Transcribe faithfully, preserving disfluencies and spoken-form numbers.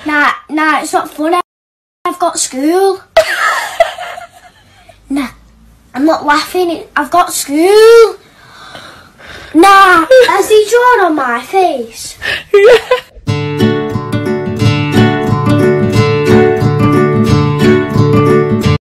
Nah, nah, it's not funny. I've got school. Nah, I'm not laughing. I've got school. Nah, has he drawn on my face? Yeah.